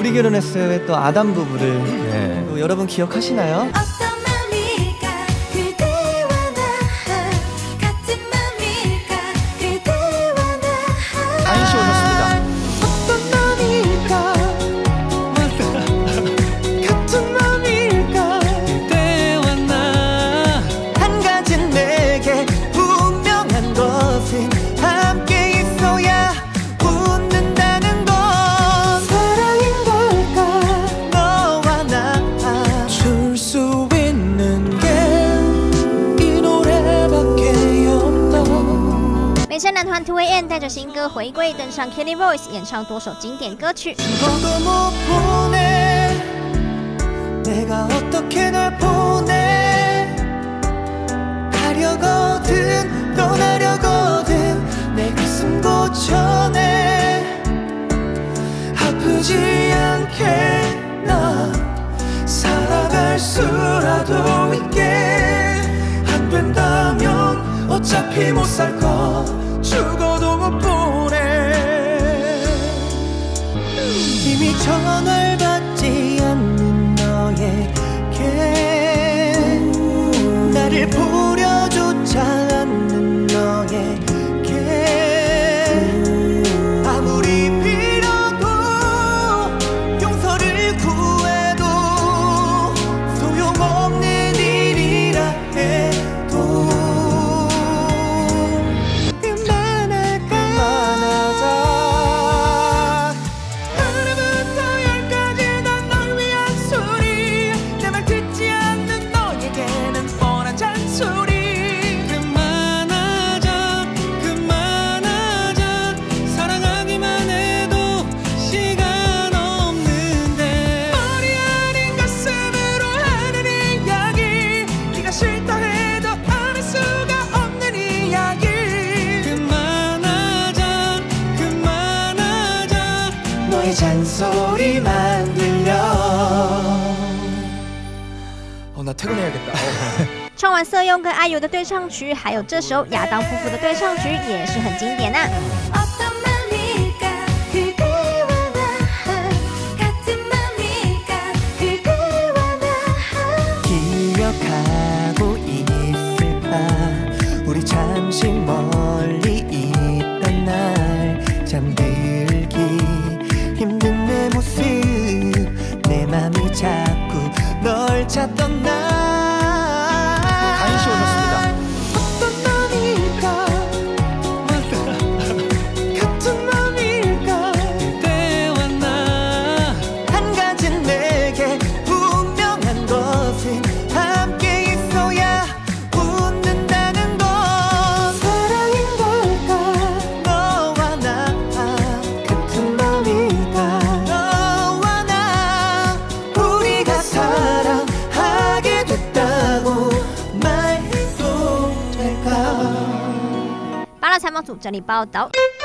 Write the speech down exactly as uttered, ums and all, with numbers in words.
우리 결혼했어요의 또 아담 부부를 네. 또 여러분 기억하시나요? 다인씨 오셨습니다. 어떤 맘일까? 같은 맘일까? 그대와 나 한 가지 내게 분명한 것은 함께 있어야 웃는다는 것. 사랑인 걸까? 너와 나 줄 수 있는 게 이 노래밖에 없다. 美声男团 two A M 带着新歌回归，登上 Kelly Voice 演唱多首经典歌曲。 내가 어떻게 널 보내 가려거든 떠나려거든 내 가슴 고쳐내 아프지 않게 나 살아갈 수라도 있게 안 된다면 어차피 못 살 거 죽어도 못 보내 이미 전화를 받지 않는 너에게 나를 보려조차 않는 너에게 아무리 빌어도 용서를 구해도 소용없는 일이라 해도 그만할까 그만하자 하나부터 열까지 난 널 위한 소리 내 말 듣지 않는 너에게는 뻔한 잔소리 그만하자 그만하자 사랑하기만 해도 시간 없는데 머리 아닌 가슴으로 하는 이야기 네가 싫다 해도 안 할 수가 없는 이야기 그만하자 그만하자 너의 잔소리만 들려 어, 나 퇴근해야겠다 唱完色用跟爱油的对唱曲，还有这首亚当夫妇的对唱曲也是很经典呐、 어떤 맘일까 그대와 나 같은 맘일까 그대와 나 기억하고 있을까 우리 잠시 멀리 있던 날 잠들기 힘든 내 모습 내 맘이 자꾸 널 찾던 날 다인씨 오셨습니다. 어떤 맘일까 같은 맘일까 그대와 나 한 가지 내게 분명한 것은 함께 있어야 웃는다는 것 사랑인 걸까 너와 나 같은 맘일까 너와 나 우리가 사랑하게 됐다고 말해도 될까 八大采访组整理报道。